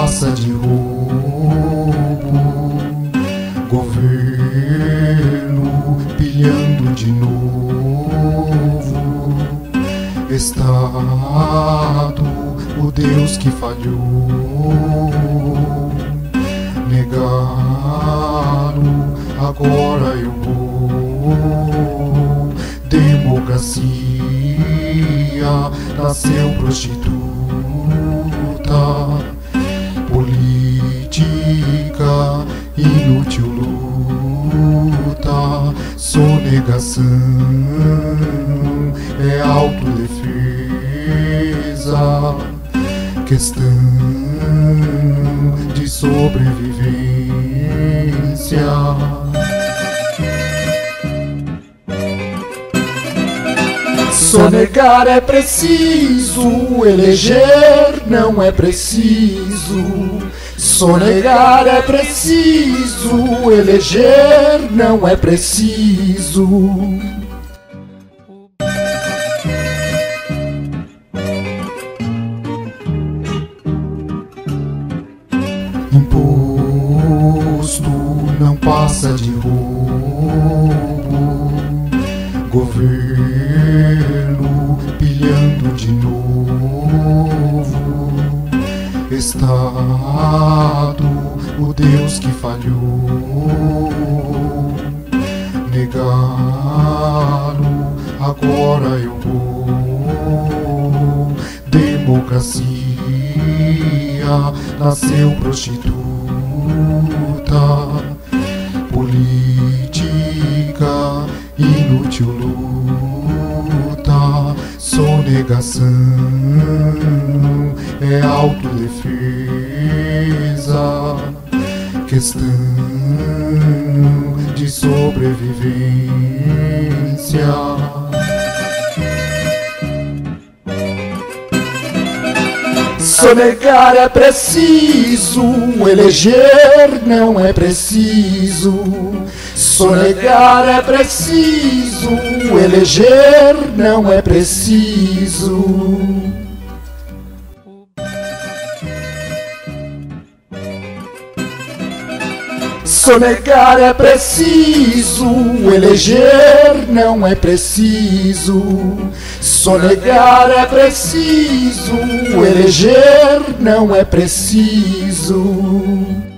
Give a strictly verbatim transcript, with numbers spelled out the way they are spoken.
passa de roubo, governo pilhando de novo, Estado, o Deus que falhou, negaram, agora eu vou. Democracia nasceu prostituta, política inútil luta, sonegação é autodefesa, questão de sobrevivência. Sonegar é preciso, eleger não é preciso. Sonegar é preciso, eleger não é preciso. Imposto não passa de roubo, governo pilhando de novo, Estado, o Deus que falhou, negaram, agora eu vou. Democracia nasceu prostituta, política inútil luta, sonegação é autodefesa, questão de sobrevivência. Sonegar é preciso, eleger não é preciso. Sonegar é preciso, eleger não é preciso. Sonegar é preciso, eleger não é preciso. Sonegar é preciso, eleger não é preciso.